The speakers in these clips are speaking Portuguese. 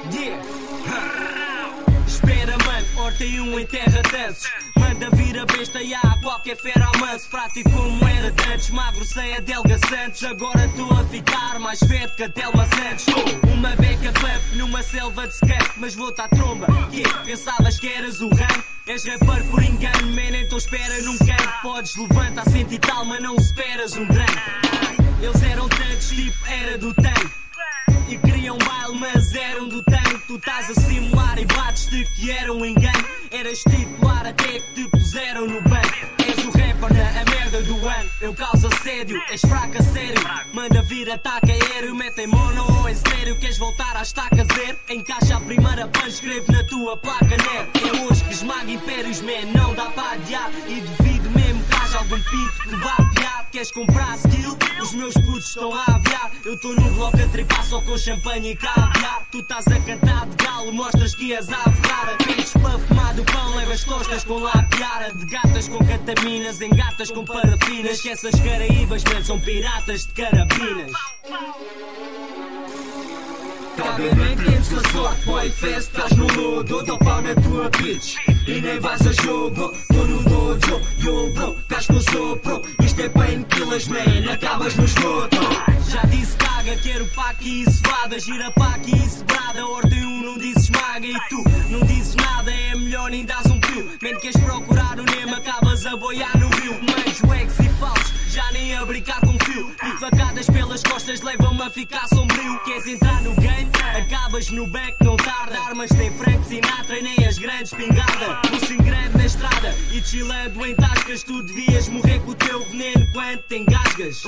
Yeah. Espera, mano, horta e um enterra danços. Manda vir a besta e há qualquer fera ao manso. Prático como era de antes, magro sem adelgaçantes. Agora estou a ficar mais feio que a Telma Santos. Uma beca pump numa selva de skunk, mas vou-te à tromba. Yeah. Pensavas que eras o ramo? És rapper por engano, man, então espera num canto. Podes levantar cento e tal, mas não esperas um drama. Eles eram tantos, tipo era do tanque. E queriam baile, mas eram do tanque. Tu estás a simular e bates-te que era um engano. Eras titular até que te puseram no banco. És o rapper na merda do ano. Eu causo assédio, és fraca, sério. Manda vir ataque aéreo, metem mono ou estéreo. Queres voltar à estaca zero? Encaixa a primeira punch, escreve na tua placa net. É hoje que esmaga impérios, man, não dá para adiar. E duvido mesmo que haja algum pinto que vá piar. Queres comprar skill? Os meus putos estão a aviar. Eu estou no bloco a tripar só com champanhe e caviar. Tu estás a cantar de galo, mostras que és a aferrar. Pedes para fumar do pão, levas costas com lapiara. De gatas com cataminas, engatas com parafinas. Que essas caraíbas, man, são piratas de carabinas. Caga nem tens a sorte, boy, fest, estás no lodo. Dou pau na tua bitch e nem vais a jogo. Tô no dojo, yo bro, estás com sopro. Isto é painkillers, man, acabas no esgoto. Já disse caga, quero pá aqui e cevada. Gira pá aqui e cebrada. Ordem não dizes esmaga e tu não dizes nada. É melhor nem dás um pio. Man, queres procurar o Nemo, acabas a boiar no rio. Manjo ex e falsos, já nem a brincar com fio. E facadas pelas costas levam-me a ficar sombrio. Queres entrar no game? Acabas no beco, não tarda. Armas tem Frank Sinatra e nem as grandes pingarda. Pulso grande na estrada e chilando em tascas. Tu devias morrer com o teu veneno quando te engasgas.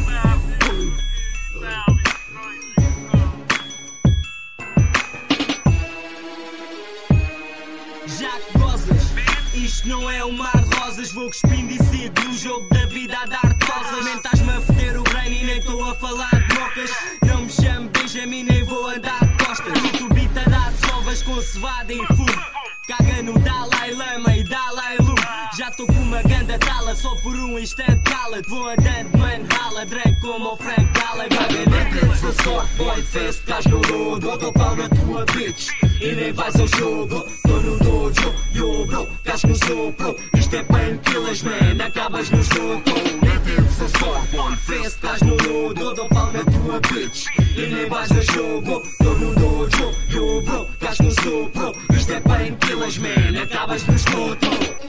Já que gozas, isto não é um mar de rosas. Vou cuspindo e sigo no jogo da vida a dar tosas. Nem estás-me a foder o brain e nem estou a falar de mocas. Não me chamo Benjamin, nem vou andar de costas. E tu bita dá de sovas com cevada e fumo. Caga no Dalai Lama e Dalai Lume. Já estou com uma ganda tala, só por um instante cala-te. Vou andando, man, rala, drag como o Frank Gallagher. Caga nem tens a sorte, boy, fest, estás no lodo. Dou pau na tua bitch e nem vais ao jogo. Tô no dojo, yo bro, estás com sopro. Isto é painkillers, man, acabas no esgoto. Nem tens a sorte, boy, fest, estás no lodo. Dou pau na tua bitch e nem vais ao jogo. Tô no dojo, yo bro, estás com sopro. Isto é painkillers, man, acabas no esgoto.